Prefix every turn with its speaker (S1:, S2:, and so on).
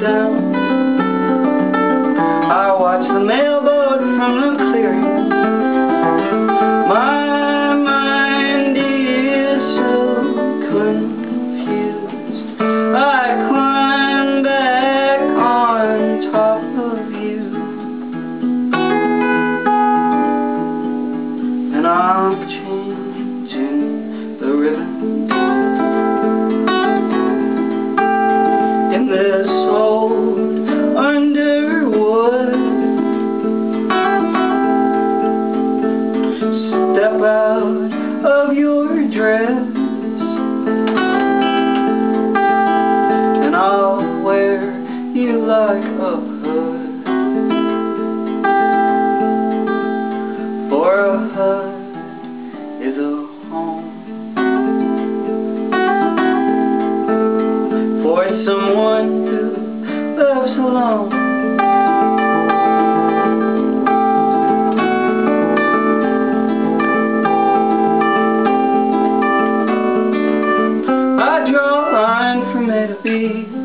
S1: down. I watch the mailboat from the clearing. My mind is so confused. I climb back on top of you, and I'm changing the ribbon in this old Underwood. Step out of your dress, and I'll wear you like a hood, for a hood is a home for someone who lives alone. I draw a line from A to B.